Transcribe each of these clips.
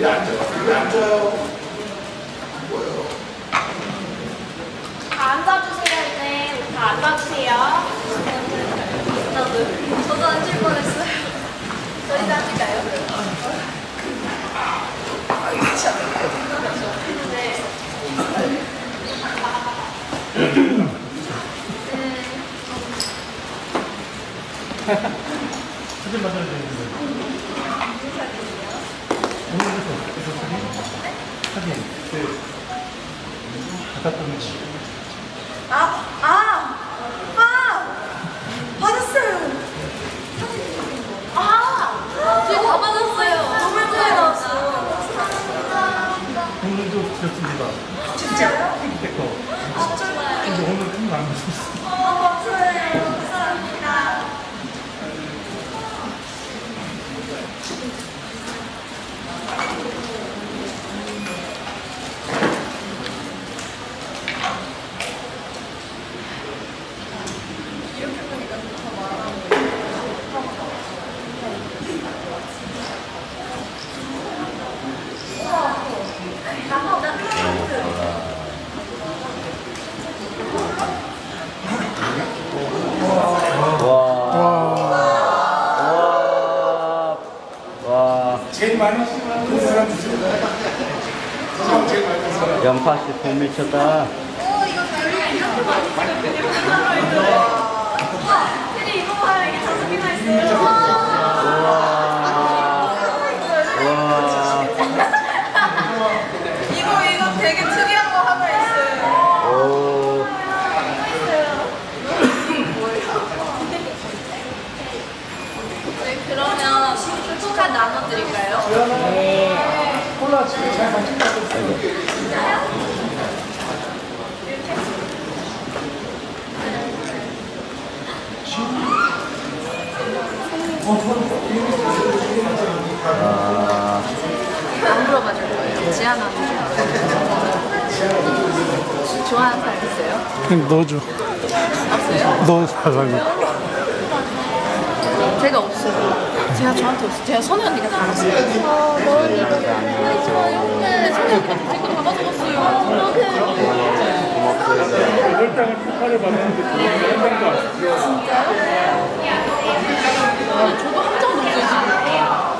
다 앉아주세요. 이제 다 앉아주세요. 저도 앉을 뻔했어요. 저희도 앉을까요? 네. 사진 만들어야 되는데. 사진. 갖다 놓는 받았어요. 저희 다 받았어요. 너무 예쁘게 나왔어요. 오늘도 드렸습니다. 진짜요? 핑크백커. 진짜요? 근데 오늘 큰거 안 드셨어요. 감사해요. 감사합니다. 제일 많이 그 사람 주세요. 제일 많이 사람. 연파 씨 돈 미쳤다. 근데 이거 봐요. 이게 5개나 있어요. 이거 되게 특이한 거 하나 있어요. 네, 그러면 축하 나눠드릴까요? 콜라 집에 잘 만든다고. 안 물어봐 줄 거예요. 지안 안 줄 거예요. 좋아하는 사람 있어요? 그냥 넣어줘. 없어요? 넣어달라고. 제가 없어요. 제가 저한테 없어요. 제가 선혜 언니가 다 알았어요. 너 이거 좋아요? 네, 선혜 언니가 다 이거 다 가져갔어요. 여덟 장을 축하를 받았는데 한 장도 안 썼어요. 저도 한 장도 없어요,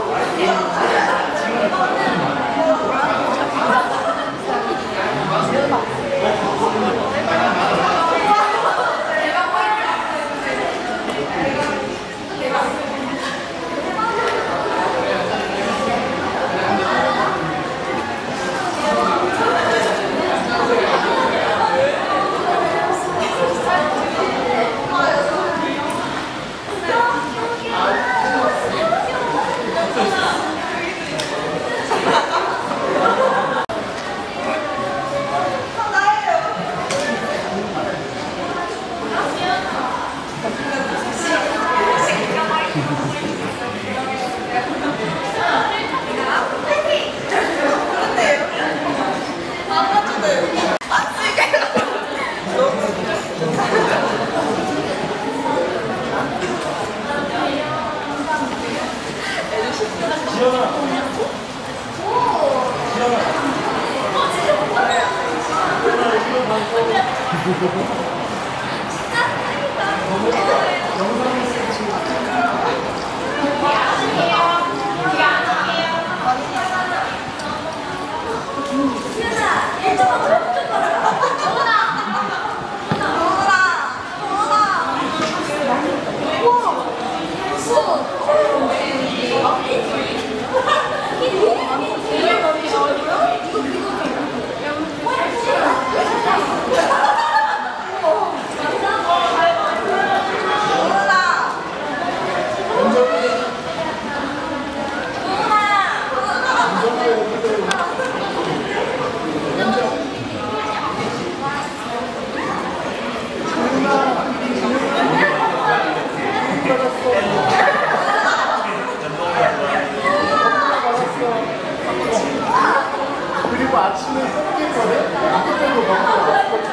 그리고 아침에 섞일 거래. 그걸로 먹고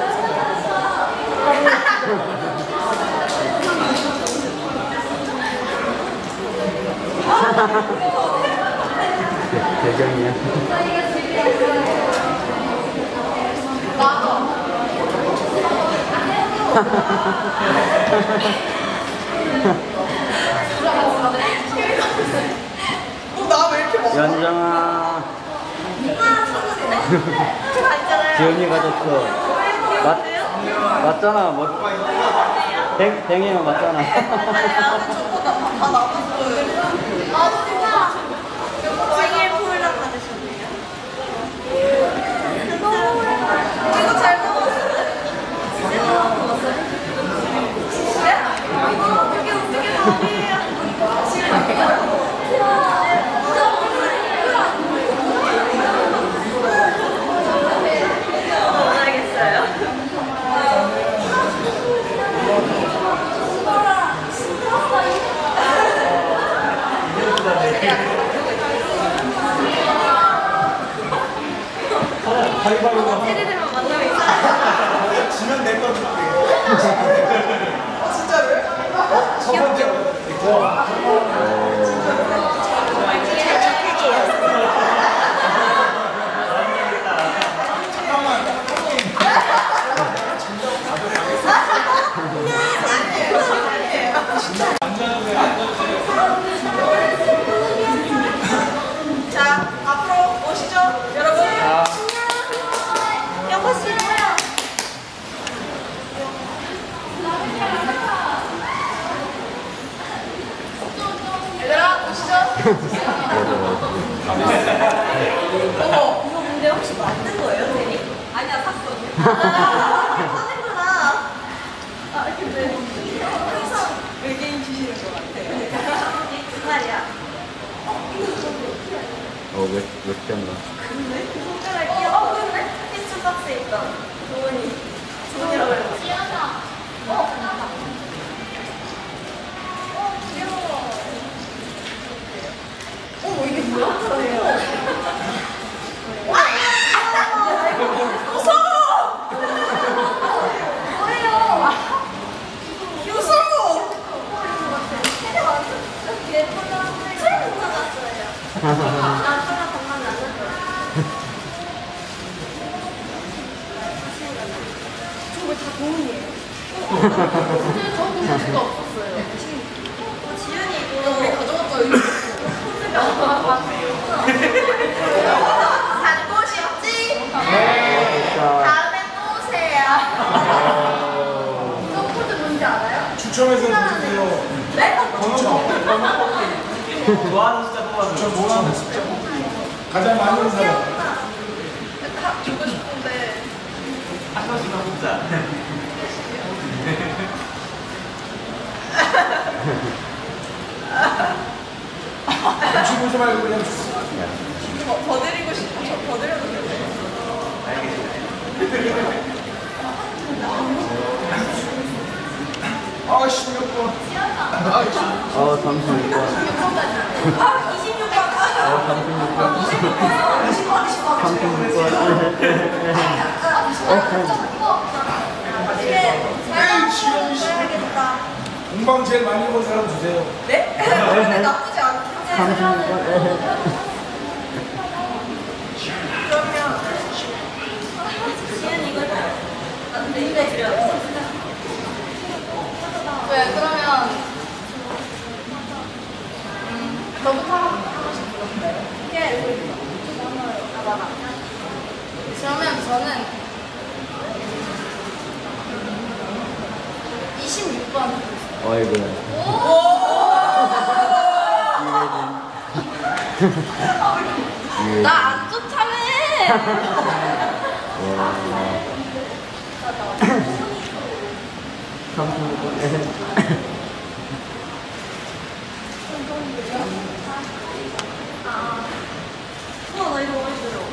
되게 지영이야. 나 왜 이렇게 먹어? 연정아. 지영이가 졌어. 맞잖아. 뭐. 댕이만 맞잖아. 다 남았어요. 아, 진짜. 생일 폴라 받으셨네요. 이거 잘 먹었어요. 이게 어떻게 먹어요? 테리들만 만나면 있어. 지면 내거 줄게. 진짜로요? 첫 번째. 자, 앞으로 오시죠, 여러분. 여보세요. 얘들아, 오시죠. 어머, 이거 근데 혹시 만든 거예요, 테리? 아니야, 샀어. 사는구나. 아, 근데 항상 외계인 주시는 것 같아요. 그 말이야. 몇 점가? 근데 그 손가락 끼워. 그래? 피스 박스에 있던 도원이. 도원이라고 해요. 지연아. 귀여워. 어머, 이게 뭐야? 무서워! 뭐예요? 무서워! 저거 다 도훈이에요. 근데 저 공지가 없었어요. 지윤이 이거 우리 가져갔어요. 갖고 싶지? 다음에 또 오세요. 이거 코드 뭔지 알아요? 추첨해서 주세요. 네? 좋아하는 숫자 뽑아서. 저 뭐하는 숫자? 가장 많은 사람. 귀엽다. 다 주고 싶은데. 한 번씩만 뽑자. 눈치 보지 말고 그냥 주세요. 더 드리고 싶어. 더 드려도 되나요? 아, 16번. 36번. 아, 26번. 36번. 공방 제일 많이 본 사람 주세요. 네? 근데 나쁘지 않은데. 36번. 그러면 지은 이거 근데 이거 드려. 왜 그러면 너부터 하나씩 불러볼까요? 예. 아 맞아. 그러면 저는 26번. 어이구. 나 안 쫓아내. 나 이거 너무 싫어.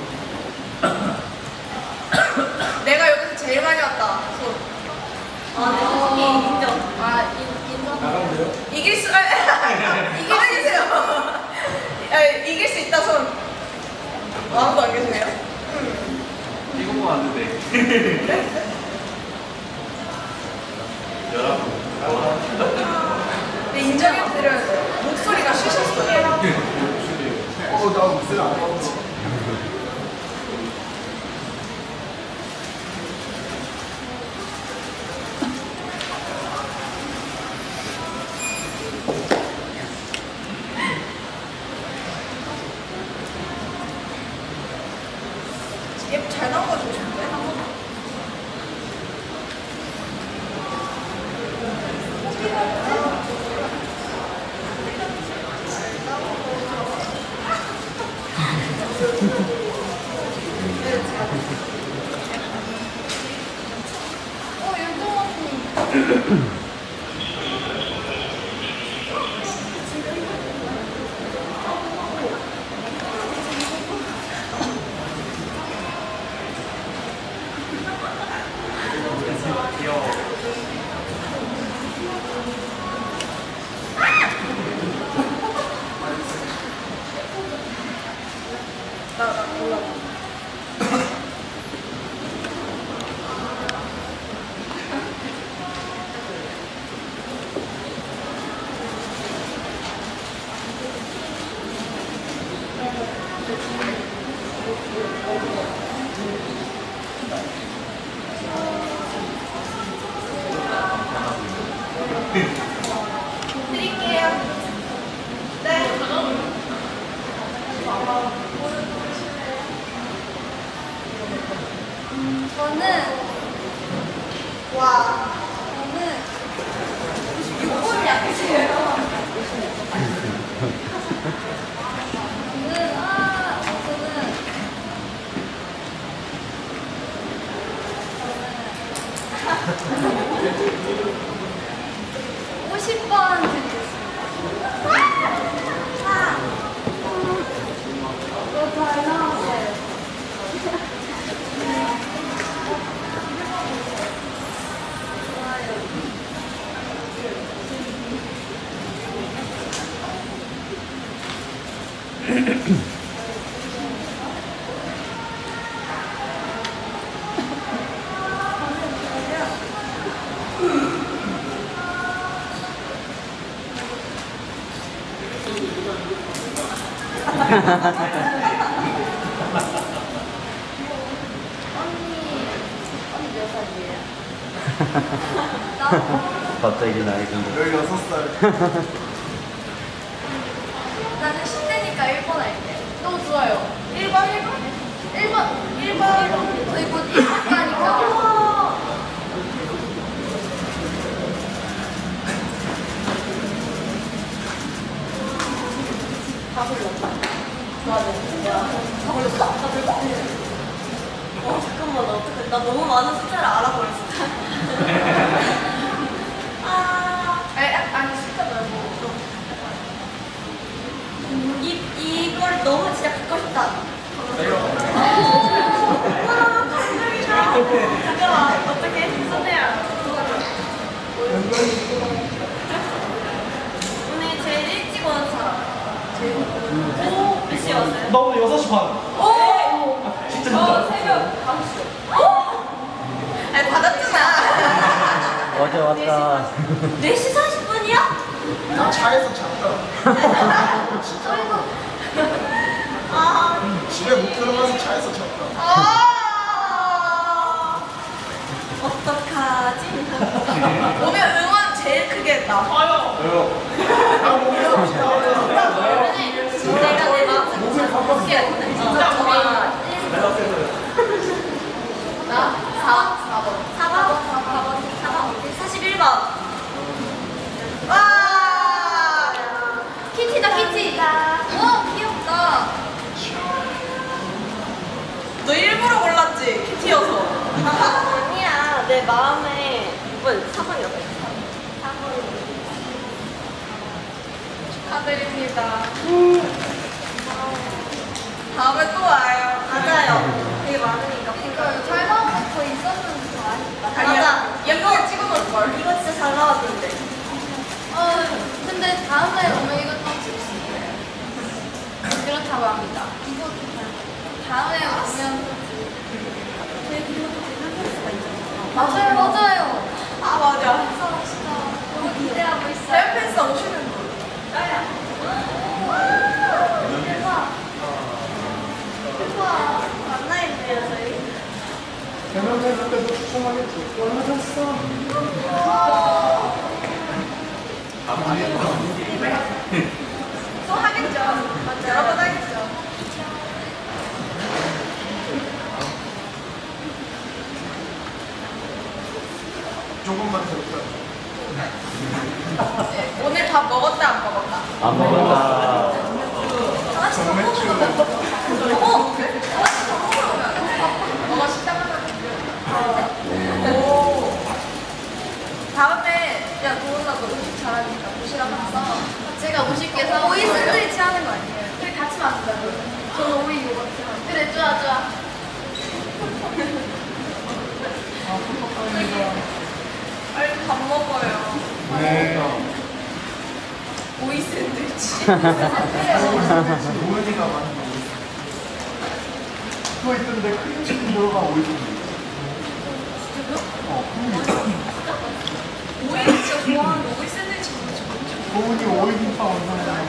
내가 여기서 제일 많이 왔다. 손. 아, 내 솔직히 인정. 아 인정. 나가면 돼요? 이길 수, 이기세요. 이길 수 있다, 손. 아무도 안 계시네요? 이거 보면 안 된대. 근데 인정해드려야 돼요. 목소리가 쉬셨어요. 나 목소리 안 나오지. 윤종원님. 귀여워. 나 몰라. 드릴게요. 네. 저는 와. 저는 6분 약이세요. 저는 50번 드리겠습니다. 너잘 나왔어요. 언니 몇 살이에요? 갑자기 나이 근데 16살. 나는 10대니까 1번 할게. 너무 좋아요. 1번, 1번? 1번. 저희 곧 1번 가니까. 다 불렀다. 다 불렀어? 다 불렀어? 잠깐만, 나 어떡해. 나 너무 많은 숫자를 알아버렸어. 아니, 숫자 말고. 이걸 너무 진짜 갖고 싶다. 잠깐만, 어떡해. 선혜야. 오늘 제일 일찍 온 사람. 몇 시에 왔어요? 나 오늘 6시 반. 오! 진짜 저 새벽 5시. 아니, 받았잖아. 어제 왔다 4시 40분이야? 나 차에서 잤다. 진짜. 아, 집에 못 들어가서 차에서 잤다. 어떡하지? 오늘 응원 제일 크게 했다. 나 몸에 없이 나오네. 내가 내 마음속에 몸에 가봤어. 진짜 좋아. 나 4번 41번. 와! 키티다, 키티. 오, 귀엽다. 너 일부러 골랐지? 키티여서. 아니야, 내 마음에 6번 4번이었어. 축하드립니다. 다음에 또 와요. 맞아요. 되게 많으니까. 이거 잘 나온 거 있었는데 좀 아쉽다. 맞아. 이거 찍어놓을 걸. 이거 진짜 잘 나왔는데. 근데 다음에 오면 이거 좀 찍을 수 있어요. 그렇다고 합니다. 이거 다음에 오면 맞아요, 맞아요. 아, 맞아. 너무 기대하고 있어요. 셀펜스 오시는 분. 나야. 대박. 대박. 만나있네요, 저희. 대면대면 때도 추천하겠지. 얼마 줬어? 또 하겠죠. 맞죠. 여러 번 하겠죠. 조금만 더 있다. 오늘 밥 먹었다, 안 먹었다? 안 먹었다 하나씩 더 정맥주. 먹었다. 어머! 분께서 오이 샌드위치 하는 거 아니에요? 우리 같이 만든다. 저는 오이 요거트. 그래 좋아 좋아. 빨리 밥 먹어요. 네. 오이 샌드위치. 도현이가 만든 거. 그거 있던데 크림치즈 들어간 오이 샌드위치. 크림이 있어. 오이 진짜 좋아하는데 오이 샌드위치 진짜 좋아하는 도훈이 오이 김밥 완성해.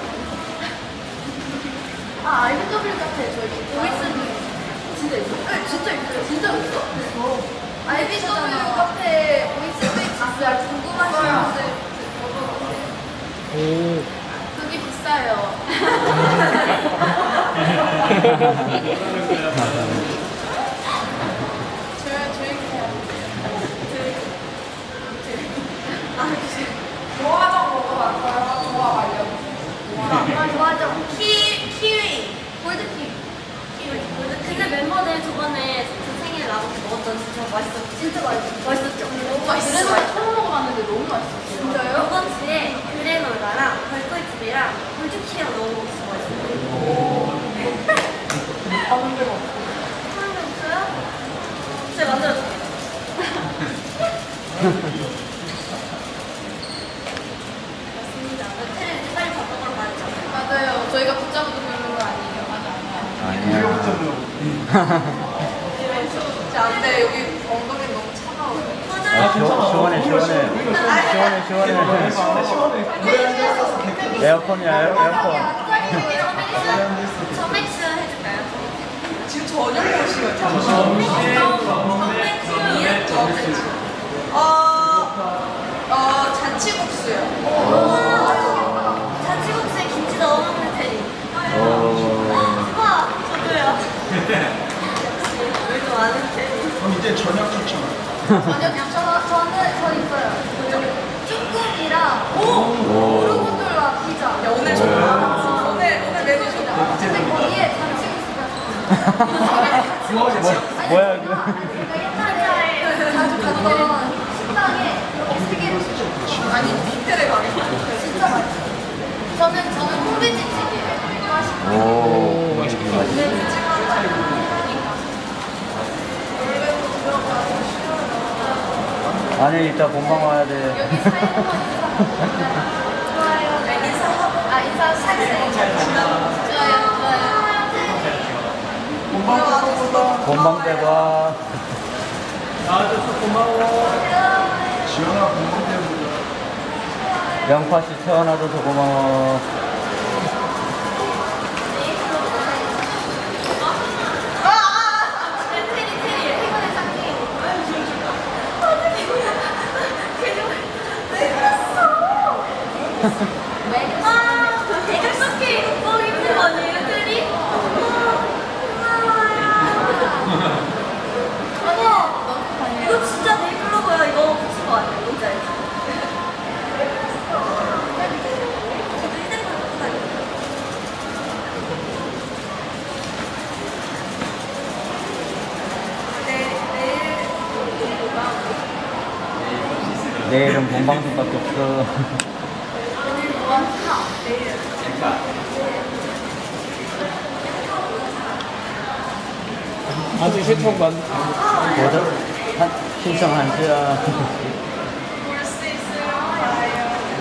아 IBW 카페 저희 오이 샌드위치 진짜 있어? 네 진짜 있어요. 진짜 있어? IBW 카페 오이 샌드위치 있어요. 궁금하신 분들 오. 그게 비싸요. 조화정 먹어봤어요? 조화 말려. 좋아하죠? 키위. 골드키. 근데 멤버들 저번에 저 생일에 나가서 먹었던 진짜 맛있었죠. 진짜 맛있어. 맛있었죠? 너무 그래서 처음 먹어봤는데 너무 맛있었어요. 진짜요? 이번 주에 그래놀라랑 벌꿀집이랑 골드키랑 너무 맛있어요. 하는 데가 없어. 하는 게 없어요? 제가 만들어줄게요. 맞습니다. 테레 빨리 밥 먹으러 가야죠. 맞아요. 저희가 붙잡아도 되는 거 아니에요? 맞아. 아니야. 진짜 안 돼. 여기 엉덩이 너무 차가워요. 맞아요. 시원해, 시원해. 시원해, 시원해. 에어컨이야, 에어컨. 점액스 해줄까요? 지금 저녁 먹으시거든요. 점액스 이름 점액스. 잔치국수요. 잔치국수에 김치 넣어 먹는 테리. 오. 와, 저도요. 우리도 아는 테리. 그럼 이제 저녁 추천. 저녁 저는 저 있어요. 쭈꾸미랑 고르곤졸라 피자. 야, 오늘 좋다. 오늘 메뉴 좋다. 근데 거기에 잔치국수가 뭐야, 이거. 제가 옛날에 자주 갔던 식당에 어떻게 아니 빅틀에 가요. 진짜 맛있어요. 저는 콩비지찌개예요. 맛있고. 오. 맛있어. 아니, 이따 본방 와야 돼. 여기 사이드만 좋아요. 인사하고 인사 살색. 좋아요. 본방 때 봐. 나와줘서 고마워. 지연아 공부 때문에. 영파씨 태어나줘서 고마워. 애교 섞기 너무 힘든 거 아니에요, 테리? 고마워요. 이거 진짜 네이클로버야. 이거 붙인 거 아니에요? 뭔지 알지? 저도 휴대폰 갖고 다녀요. 내일은 본방송밖에 없어. 아직 신청만. 뭐죠? 신청 한 주야. 네.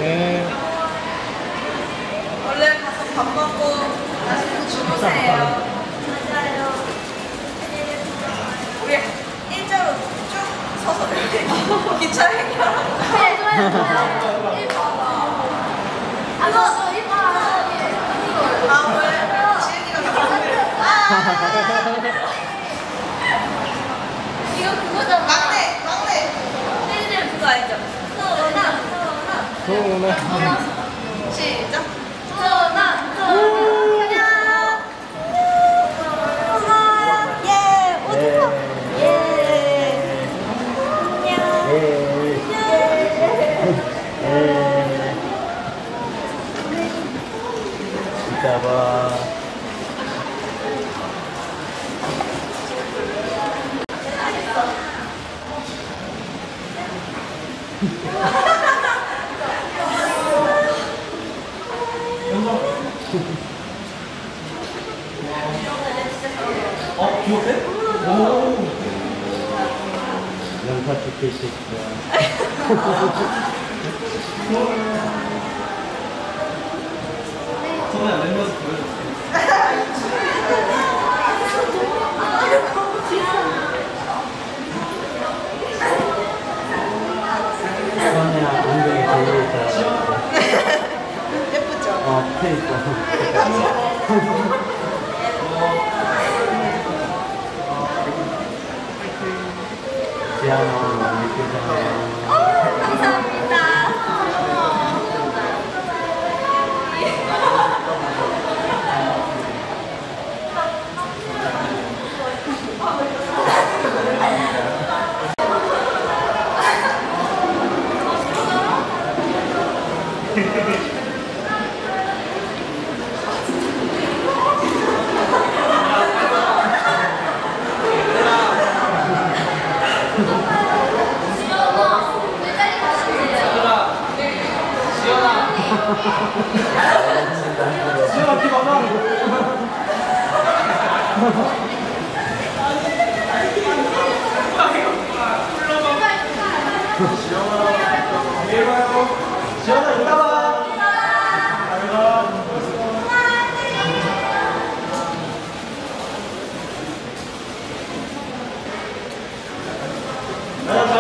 원래 가서 밥 먹고 맛있는 거 주무세요. 맞아요. 우리 일자로 쭉 서서 이렇게 기차 행렬하고. 네, 좋아요. 1번. 아, 너 1번. 아, 왜? 지은이가 이거 그거잖아. 막내! 혜진이는 그거 알죠? 서원아. 소원아. 시작. 전화. 안녕. 고마워요. 예. 어떡하. 예. 안녕. 예. 예. 이따 봐. 기억해? 오. 영파 찍힐 수 있어. 저번에 멤버스 보여줬어. 수원이랑 엉덩이 걸려 있다. 예쁘죠? 페이커. 지아노 예쁘잖아요. 감사합니다. 지현아, 키 봐봐. 내일 봐요. 지현아, 이따 봐. 잘 가. 잘 가.